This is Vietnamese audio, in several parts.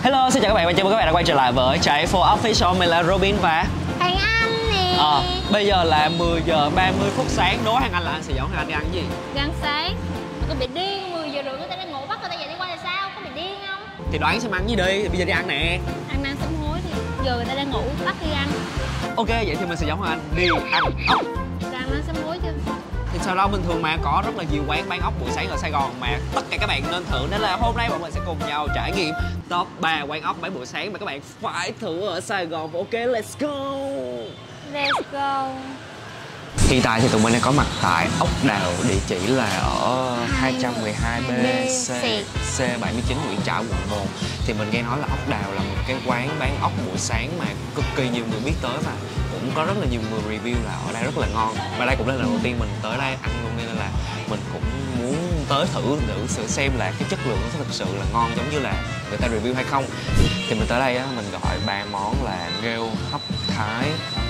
Hello, xin chào các bạn và chào mừng các bạn đã quay trở lại với Chạy For Official. Mình là Robin và Hoàng Anh nè. Bây giờ là 10 giờ 30 phút sáng. Đố Hoàng Anh là anh sẽ dẫn Hoàng Anh đi ăn cái gì? Đi ăn sáng. Mà có bị điên, 10 giờ rưỡi người ta đang ngủ, bắt người ta dậy đi qua là sao? Có bị điên không? Thì đoán xem ăn gì đi, thì bây giờ đi ăn nè. Ăn sớm hối thì giờ người ta đang ngủ, bắt đi ăn. Ok, vậy thì mình sẽ dẫn Hoàng Anh đi ăn ốc. Ra ăn sớm hối chưa? Thì sau đó bình thường mà có rất là nhiều quán bán ốc buổi sáng ở Sài Gòn mà tất cả các bạn nên thử, nên là hôm nay bọn mình sẽ cùng nhau trải nghiệm top 3 quán ốc bán buổi sáng mà các bạn phải thử ở Sài Gòn. Ok, let's go. Let's go. Hiện tại thì tụi mình đang có mặt tại Ốc Đào, địa chỉ là ở 212B C79 Nguyễn Trãi, quận 1. Thì mình nghe nói là Ốc Đào là một cái quán bán ốc buổi sáng mà cực kỳ nhiều người biết tới, và cũng có rất là nhiều người review là ở đây rất là ngon. Và đây cũng là lần đầu tiên mình tới đây ăn luôn, nên là mình cũng muốn tới thử xem là cái chất lượng nó thực sự là ngon giống như là người ta review hay không. Thì mình tới đây á, mình gọi 3 món là nghêu, hấp thái,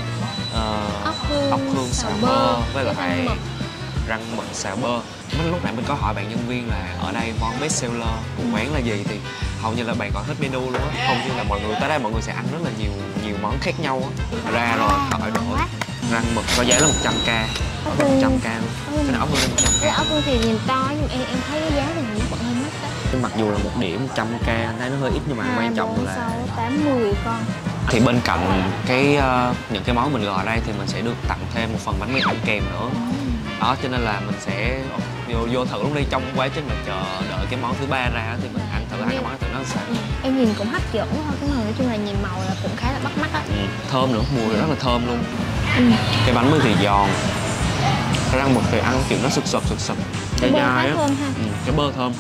ốc hương xào bơ với lại rang mực xào bơ. Lúc nãy mình có hỏi bạn nhân viên là ở đây món best seller của quán là gì, thì hầu như là bạn gọi hết menu luôn á. Hầu như là mọi người tới đây mọi người sẽ ăn rất là nhiều món khác nhau á. Ra rồi hỏi đổi rang mực có giá là 100k, 100k luôn. Cái này ốc hương 100k. Cái ốc hương thì nhìn to nhưng em thấy cái giá thì nó vẫn hơi mắc đó. Mặc dù là một điểm 100k anh thấy nó hơi ít, nhưng mà quan trọng là 80 con. Thì bên cạnh những cái món mình gọi ở đây thì mình sẽ được tặng thêm một phần bánh mì ăn kèm nữa. Đó, cho nên là mình sẽ vô thử luôn đi. Trong quá trình mà chờ đợi cái món thứ ba ra thì mình ăn thử hai cái món thử nó sao. Em nhìn cũng hấp dẫn thôi, cái màu nói chung là nhìn màu là cũng khá là bắt mắt á. Thơm nữa, mùi rất là thơm luôn. Cái bánh mì thì giòn, cái rang mực thì ăn kiểu nó sực sực dai dai á. Cái bơ thơm,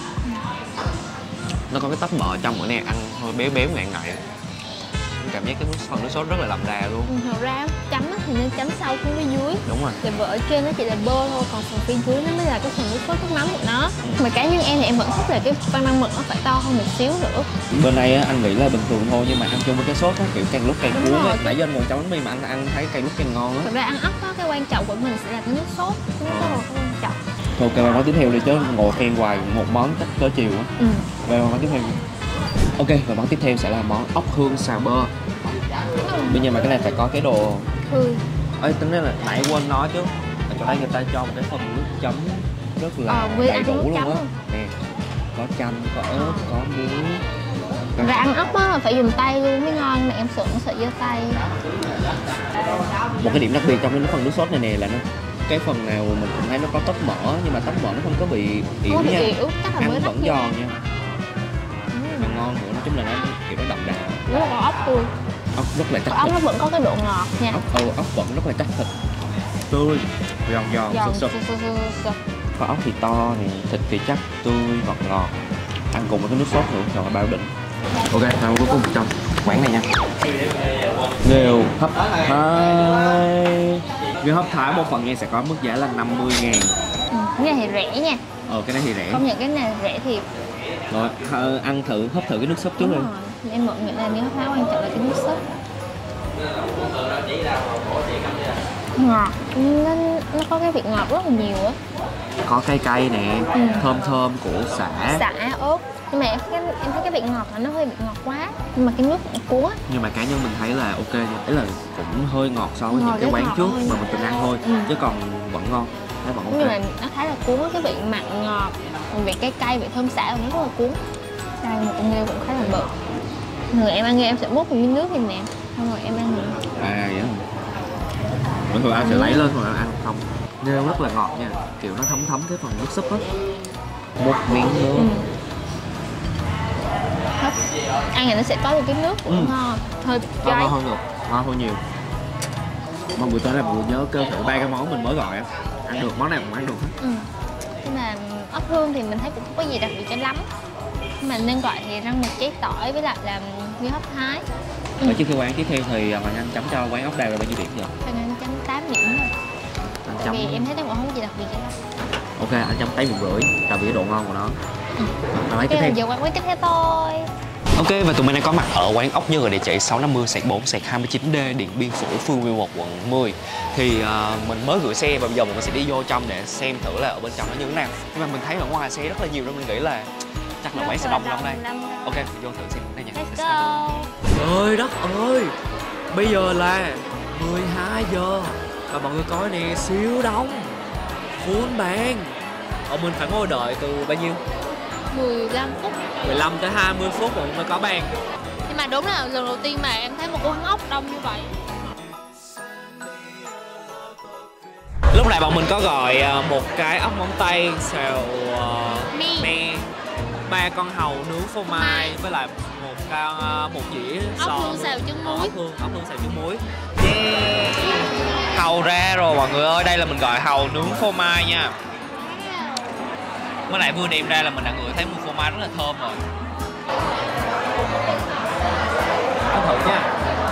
nó có cái tóc bợ trong ở này, ăn hơi béo béo ngậy ngậy. Cảm giác cái phần nước sốt rất là đậm đà luôn. Thật ra chấm thì nên chấm sau phía bên dưới. Đúng rồi. Và bờ ở trên nó chỉ là bơ thôi, còn phần phía dưới nó mới là cái phần nước sốt nước mắm của nó. Mà cá nhân em thì em vẫn thích là cái văn năng mực nó phải to hơn một xíu nữa. Bên đây á, anh nghĩ là bình thường thôi, nhưng mà ăn chung với cái sốt á, kiểu càng lúc càng cuốn á. Nãy giờ anh ngồi trong bánh mì mà anh ăn thấy càng lúc càng ngon á. Thật ra ăn ốc á, cái quan trọng của mình sẽ là cái nước sốt. Cái nước sốt là cái quan trọng. Thôi kêu món tiếp theo đi, chứ ngồi khen hoài một món chắc tới chiều á. Về món tiếp theo. Ok, và món tiếp theo sẽ là món ốc hương xào bơ. Bây giờ mà cái này phải có cái đồ ấy, tính là nãy quên nói chứ, ở chỗ đây người ta cho một cái phần nước chấm rất là đầy đủ luôn á. Nè, có chanh, có ớt, có muối. Ra ăn ốc á phải dùng tay luôn mới ngon, mà em sợ nó sợ giơ tay. Một cái điểm đặc biệt trong cái phần nước sốt này nè là nó cái phần nào mình cũng thấy nó có tóc mỡ, nhưng mà tóc mỡ nó không có bị yếu nha, chắc là ăn vẫn giòn nha. Mà ngon nữa, nói chung là nó kiểu nó đậm đà. Rất là ốc tươi. Ốc rất là chắc ốc nó vẫn có cái độ ngọt nha. Ốc vẫn rất là chắc thịt, tươi, giòn sực. Có ốc thì to nè, thịt thì chắc, tươi, ngọt. Ăn cùng với cái nước sốt nữa, rồi bao đỉnh. Ok, sau cuối cùng trong quán này nha. Nghêu hấp thái. Nghêu hấp thái một phần nha sẽ có mức giá là 50.000. Cái này thì rẻ nha. Cái này thì rẻ. Công nhận cái này rẻ thiệt. Rồi, ăn thử, hấp thử cái nước sốt trước đi. Em vẫn nghĩ là nếu hấp thái quan trọng là cái nước sốt. Ngọt, nó có cái vị ngọt rất là nhiều á. Có cay nè, thơm của sả ớt. Nhưng mà em thấy cái vị ngọt là nó hơi bị ngọt quá, nhưng mà cái nước cũng cuốn á. Nhưng mà cá nhân mình thấy là ok nha, ý là cũng hơi ngọt so với những cái quán trước mà mình từng ăn thôi, chứ còn vẫn ngon, thấy vẫn ok. Nhưng mà nó khá là cuốn, cái vị mặn ngọt, vị cay, vị thơm xả cũng rất là cuốn. Đây một con nghêu cũng khá là bự. Người em ăn nghêu em sẽ múc một miếng nước như nè, xong rồi em ăn nữa. Vậy hả? Bình thường anh sẽ lấy lên rồi ăn không. Nghêu rất là ngọt nha, kiểu nó thấm cái phần nước súp á. Một miếng nữa. Ăn này nó sẽ có được cái nước cũng ngon, hơi cay. Ngon hơn nhiều. Mọi người tới là mọi người nhớ cơ thử 3 cái món mình mới gọi á. Ăn được, món nào cũng ăn được hết. Nhưng mà ốc hương thì mình thấy cũng không có gì đặc biệt cho lắm. Nhưng mà nên gọi thì rang mực cháy tỏi với lại là nghêu hấp thái. Ở trước khi quán tiếp theo thì Hoàng Anh chấm cho quán ốc Đào là bao nhiêu điểm vậy? Hoàng Anh chấm 8 điểm rồi. Tại vì em thấy nó cũng không có gì đặc biệt cho lắm. Ok, anh chấm 8,5 điểm, tại vì cái độ ngon của nó. Bây giờ quán tiếp theo thôi. Ok, và tụi mình đang có mặt ở quán ốc Như ở địa chỉ 650/4/29D Điện Biên Phủ, phường 11, quận 10. Thì mình mới gửi xe và bây giờ mình sẽ đi vô trong để xem thử là ở bên trong nó như thế nào. Nhưng mà mình thấy ở ngoài xe rất là nhiều nên mình nghĩ là chắc là quán sẽ đông lắm đây. Ok, vô thử xem này. thôi nha. Let's go. Trời đất ơi, bây giờ là 12 giờ và mọi người coi nè, siêu đông, full bàn. Mình phải ngồi đợi từ bao nhiêu? 15 phút. 15 tới 20 phút rồi mới có bàn. Nhưng mà đúng là lần đầu tiên mà em thấy một con ốc đông như vậy. Lúc này bọn mình có gọi một cái ốc móng tay xào me, 3 con hàu nướng phô mai với lại một dĩa ốc hương xào trứng muối. Ốc hương xào trứng muối. Yeah. Hàu ra rồi mọi người ơi, đây là mình gọi hàu nướng phô mai nha. Mới nãy vừa đem ra là mình đã ngửi thấy mùi phô mai rất là thơm rồi. Ăn thử nha.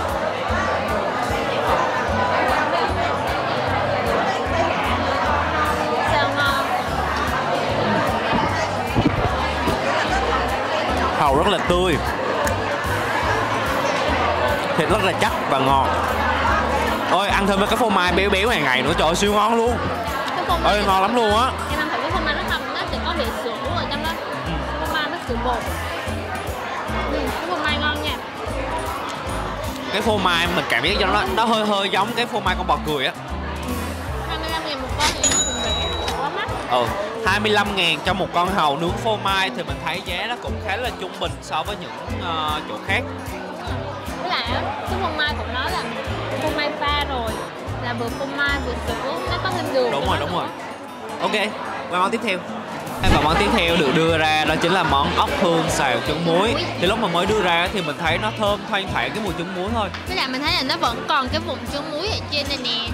Sao ngon. Hàu rất là tươi, thịt rất là chắc và ngọt. Ôi ăn thêm với cái phô mai béo béo ngày nữa, trời ơi, siêu ngon luôn. Ôi ngon lắm luôn á. Em ăn thử cái phô mai nó ngọt, nó sẽ có vị sữa ở trong đó. Phô mai với sữa bột. Cái phô mai ngon nha. Cái phô mai mình cảm giác cho nó hơi giống cái phô mai con bò cười á. 25.000 một con thì nó cũng rẻ, quá mắc. 25.000 cho một con hàu nướng phô mai thì mình thấy giá nó cũng khá là trung bình so với những chỗ khác. Với lại á, cái phô mai cũng nói là phô mai pha rồi, là vừa phô mai vừa sữa, nó có thêm đường. Đúng rồi. Ok, qua món tiếp theo. Và món tiếp theo được đưa ra đó chính là món ốc hương xào trứng muối. Thì lúc mà mới đưa ra thì mình thấy nó thơm thoang thoảng cái mùi trứng muối thôi. Với lại mình thấy là nó vẫn còn cái vùng trứng muối ở trên này nè.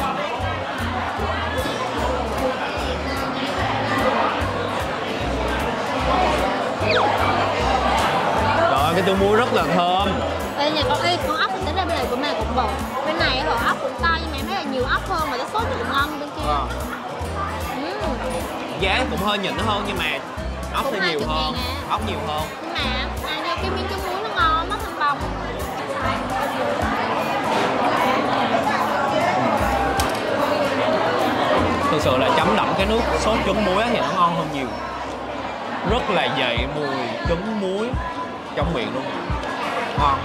Rồi, cái trứng muối rất là thơm. Ê nhà con ốc thì tính ra bên này của mình cũng bự. Bên này hộp ốc cũng to nhưng mà em thấy là nhiều ốc hơn mà cái sốt thì cũng ngon bên kia. Giá cũng hơi nhỉnh hơn nhưng mà ốc thì nhiều hơn. Ốc nhiều hơn. Nhưng mà ăn vô cái miếng trứng muối nó ngon, nó thơm bông. Thực sự là chấm đậm cái nước sốt trứng muối thì nó ngon hơn nhiều. Rất là dậy mùi trứng muối trong miệng luôn. Ngon.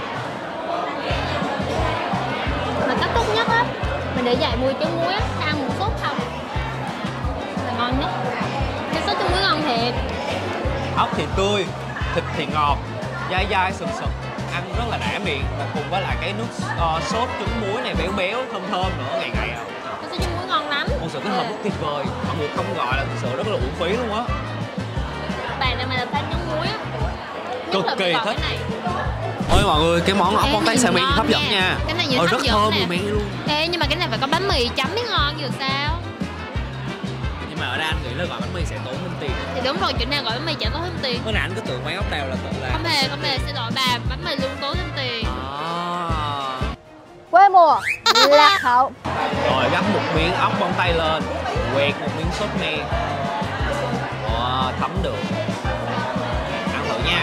Mà cách tốt nhất á, mình để dậy mùi trứng muối á, ăn một sốt không là ngon nhất. Cái sốt trứng muối ngon thiệt. Ốc thì tươi, thịt thì ngọt, dai dai sực sực, ăn rất là đã miệng. Và cùng với lại cái nước sốt trứng muối này béo béo thơm thơm nữa, ngày ngày à. Cái sốt trứng muối ngon lắm. Một sự kết hợp rất tuyệt vời, mọi người không gọi là thực sự rất là uổng phí luôn á. Bạn nào mà là fan trứng muối á, cực kỳ thích. Ôi mọi người, cái món ốc móng tay xào me hấp dẫn nha. Cái này rất thơm mùi me luôn. Ê, nhưng mà cái này phải có bánh mì chấm mới ngon chứ sao. Nhưng mà ở đây anh nghĩ là gọi bánh mì sẽ tốn thêm tiền. Thì đúng rồi, chỗ nào gọi bánh mì chả tốn thêm tiền. Mới nãy anh cứ tưởng quán ốc đào là tự làm. Không hề, xin lỗi bà, bánh mì luôn tốn thêm tiền. Quê mùa lạc hậu. Rồi gắp một miếng ốc móng tay lên, quẹt một miếng sốt me. Thấm được. Ăn thử nha.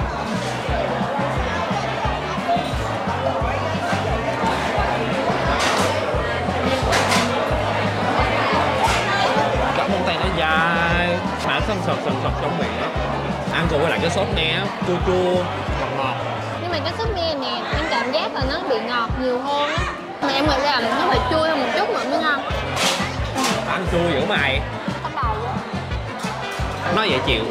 Gắp móng tay nó dài, mà sần sật trong miệng đó. Ăn cùng với lại cái sốt me chua chua, ngọt. Nhưng mà cái sốt me nè, em cảm giác là nó bị ngọt nhiều hơn á. Mà em nghĩ là nó phải chua hơn một chút nữa mới ngon. Ăn chua dữ mày. Có bầu á. Nó dễ chịu.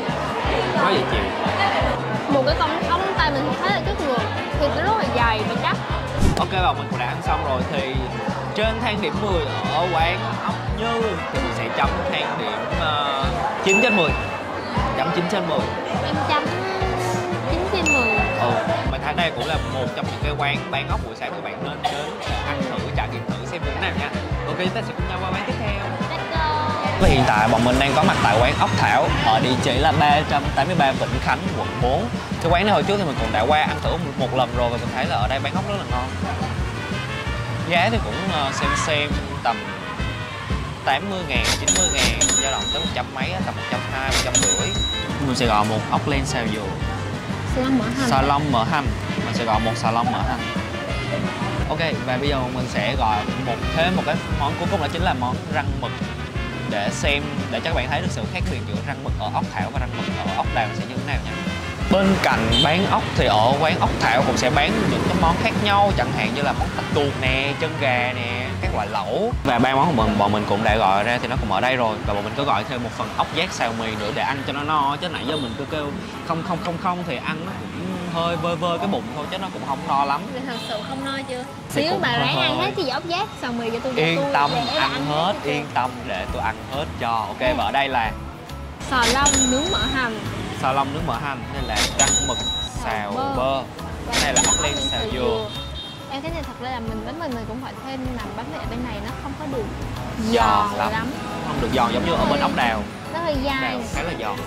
Một cái con ốc móng tay mình thấy là chất lượng, thịt nó rất là dày và chắc. Ok, và mình cũng đã ăn xong rồi thì trên thang điểm 10 ở quán ốc Như thì mình sẽ chấm thang điểm 9 trên 10. Chấm 9 trên 10. Em chấm 9 trên 10. Mình thấy đây cũng là một trong những cái quán bán ốc buổi sáng các bạn nên đến ăn thử, trải nghiệm thử xem như thế nào nha. Ok, chúng ta sẽ cùng nhau qua quán tiếp theo. Let's go. Và hiện tại bọn mình đang có mặt tại quán ốc Thảo ở địa chỉ là 383 Vĩnh Khánh, quận 4. Cái quán này hồi trước thì mình cũng đã qua ăn thử một lần rồi và mình thấy là ở đây bán ốc rất là ngon. Giá thì cũng xem tầm 80.000, 90.000, dao động tới 100 mấy, tầm 120, 150. Mình sẽ gọi một ốc len xào dừa, xà lông mỡ hành. Mình sẽ gọi một xà lông mỡ hành. Ok, và bây giờ mình sẽ gọi thêm một cái món cuối cùng, đó chính là món răng mực, để cho các bạn thấy được sự khác biệt giữa răng mực ở ốc Thảo và răng mực ở ốc Đào sẽ như thế nào nha. Bên cạnh bán ốc thì ở quán ốc Thảo cũng sẽ bán những cái món khác nhau, chẳng hạn như là món thịt tuột nè, chân gà nè, các loại lẩu. Và ba món của bọn mình cũng đã gọi ra thì nó cũng ở đây rồi. Và bọn mình có gọi thêm một phần ốc giác xào mì nữa để ăn cho nó no, chứ nãy giờ mình cứ kêu không thì ăn nó cũng hơi vơi vơi cái bụng thôi chứ nó cũng không no lắm. Thì thật sự không no chưa? Thì Xíu cũng bà ráng ăn hơi. hết cái ốc giác xào mì cho tôi. Yên tâm để bà ăn hết, cho yên tâm để tôi ăn hết cho. Ok, và ở đây là Sò long nướng mỡ hành, xào long nướng mỡ hành, nên là rang mực xào bơ. Cái này là ốc len xào dừa. Em cái này thật ra là bánh mình cũng phải thêm làm bánh ở bên này nó không có được Giòn giòn lắm. Không được giòn giống như ở bên ốc đào. nó hơi dai, Đào khá là giòn.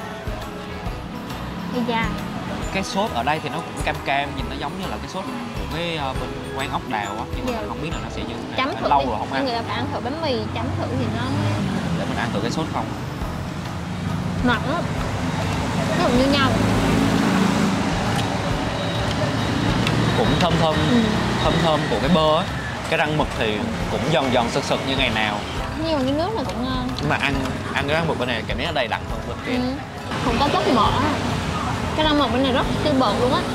hơi dai. Cái sốt ở đây thì nó cũng cam cam, nhìn nó giống như là cái sốt của cái bên quán ốc đào á, nhưng mà mình không biết là nó sẽ như thế nào. Chấm thử Lâu đi. rồi không Em ăn. nghĩ là phải ăn thử bánh mì chấm thử thì nó Để mình ăn thử cái sốt không. mặn lắm, nó cũng như nhau. Cũng thơm thơm của cái bơ á. Cái rang mực thì cũng giòn giòn sực sực như ngày nào, Nhưng mà cái nước này cũng ngon. nhưng mà ăn cái rang mực bên này cảm giác nó đầy đặn hơn bên kia. Không có chất mỡ. Cái rang mực bên này rất tươi bột luôn á.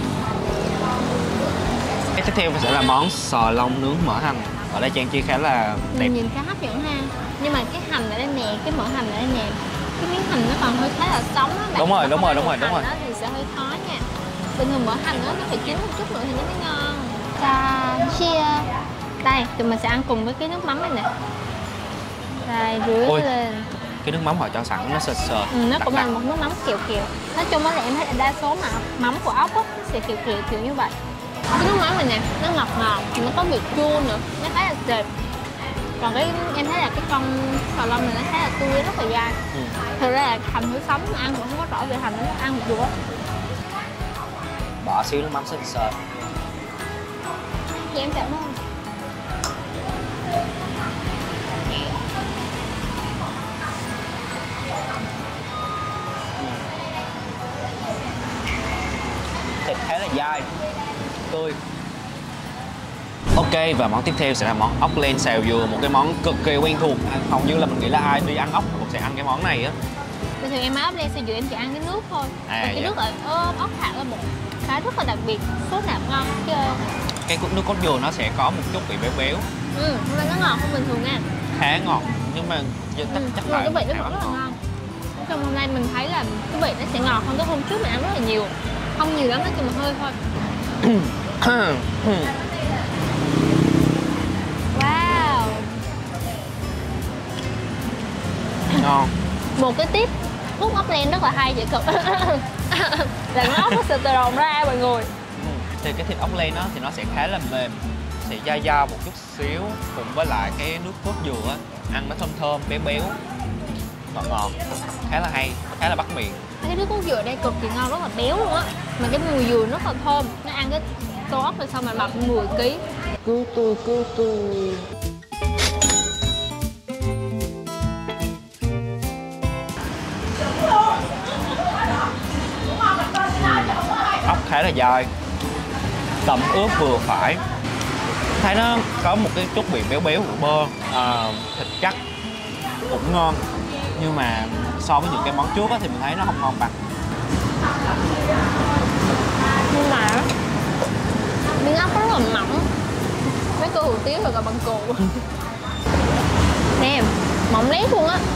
Cái tiếp theo sẽ là món sò long nướng mỡ hành. Ở đây trang trí khá là đẹp. Nhìn khá hấp dẫn ha. Nhưng mà cái hành ở đây nè, cái mỡ hành ở đây nè, cái miếng hành nó còn hơi khá là sống á. Đúng rồi. Thì sẽ hơi khó nha. Bình thường mỡ hành nó phải chín một chút nữa thì nó mới ngon. Ta chia. Đây, tụi mình sẽ ăn cùng với cái nước mắm này nè. Đây, rưới Ôi, lên. cái nước mắm họ cho sẵn nó sệt sệt. Nó cũng là một nước mắm kiểu kiểu. Nói chung là em thấy là đa số mà mắm của ốc á nó sẽ kiểu như vậy. Cái nước mắm này nè, nó ngọt ngọt, nó có vị chua nữa, nó khá là đẹp. Còn cái em thấy là cái con sò long này nó khá là tươi, rất là dai. Thật ra là hành thử sống mà ăn cũng không có rõ về hành, nó ăn được á. Bỏ xíu nước mắm sệt sệt. Thì em cảm ơn. Thịt khá là dai, tươi. Ok, và món tiếp theo sẽ là món ốc len xào dừa, một cái món cực kỳ quen thuộc. Hầu như là mình nghĩ là ai đi ăn ốc cũng sẽ ăn cái món này á. Bình thường em ốc len xào dừa em chỉ ăn cái nước thôi. À, Và cái dạ. nước ở ốc Thảo là một cái rất là đặc biệt, sốt nạp ngon chứ. Cái nước cốt dừa nó sẽ có một chút vị béo béo, Nhưng mà nó ngọt hơn bình thường nha. khá ngọt, nhưng mà chắc Nhưng mà là cái vị nó vẫn rất là ngon. Trong hôm nay mình thấy là cái vị nó sẽ ngọt hơn cái hôm trước mình ăn rất là nhiều. Không nhiều lắm, nó chỉ một hơi thôi. Wow. Ngon. Một cái tip hút ốc len rất là hay vậy cực. Là nó ốc nó sẽ tự động ra mọi người. Thì cái thịt ốc len đó thì nó sẽ khá là mềm, sẽ dai dai một chút xíu, cùng với lại cái nước cốt dừa á, ăn nó thơm thơm béo béo, ngọt ngọt, khá là hay, khá là bắt miệng. Cái nước cốt dừa đây cực kỳ ngon, rất là béo luôn á. Mà cái mùi dừa rất là thơm. Nó ăn cái tô ốc rồi xong mà mập 10 kg. Cứu tôi. Ốc khá là dai, tẩm ướp vừa phải, thấy nó có một cái chút vị béo béo của bơ. Thịt chắc cũng ngon, nhưng mà so với những cái món trước á, thì mình thấy nó không ngon bằng. Nhưng mà miếng ốc rất là mỏng. Mấy cô hủ tiếu rồi còn bằng cù. Nè, mỏng lét luôn á.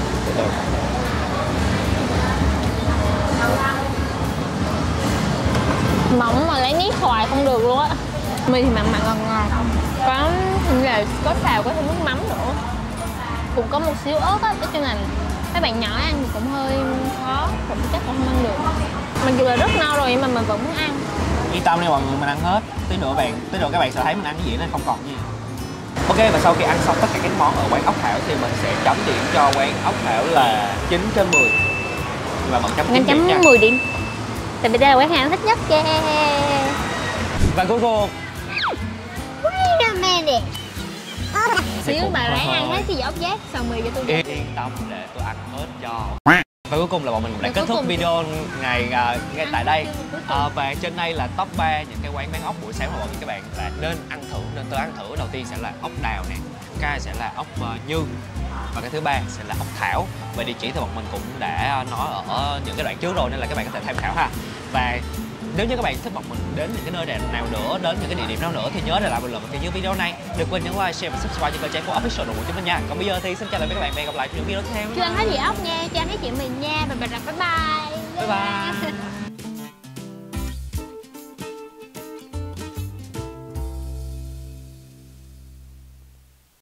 Mỏng mà lấy nít hoài không được luôn á. Mì thì mặn mặn ngọt ngọt. Có hình như là có xào có thêm nước mắm nữa. Cũng có một xíu ớt á, nói chung là các bạn nhỏ ăn thì cũng hơi khó, cũng chắc cũng không ăn được. Mặc dù là rất no rồi nhưng mà mình vẫn muốn ăn. Yên tâm đi mọi người, mình ăn hết. Tí nữa các bạn sẽ thấy mình ăn cái gì nó không còn gì. Ok, và sau khi ăn xong tất cả các món ở quán ốc Thảo thì mình sẽ chấm điểm cho quán ốc Thảo là 9/10. Và vẫn chấm 9 điểm nha. 10 điểm. Tại vì đây là quán hàng thích nhất. Yeah. Và cuối cùng Wait a minute. Xíu bà ráng ăn hết cái dĩa ốc giác xào mì cho tôi. yên tâm để tôi ăn hết cho. Và cuối cùng là bọn mình đã kết thúc video ngay tại đây. Và trên đây là top 3 những cái quán bán ốc buổi sáng mà các bạn là nên ăn thử, nên tới ăn thử. Đầu tiên sẽ là ốc Đào nè, cái sẽ là ốc Như, và cái thứ ba sẽ là ốc Thảo. Và địa chỉ thì bọn mình cũng đã nói ở những cái đoạn trước rồi nên là các bạn có thể tham khảo ha. Và nếu như các bạn thích bọn mình đến những cái nơi nào nữa, đến những cái địa điểm nào nữa thì nhớ để lại bình luận phía dưới video này. Đừng quên nhấn like, share và subscribe cho kênh Trang của Official của chúng mình nha. Còn bây giờ thì xin chào lại các bạn và hẹn gặp lại trong những video tiếp theo. Chưa ăn thấy gì ốc nha, cho ăn thấy chị mình nha. Bye bye. Bye bye.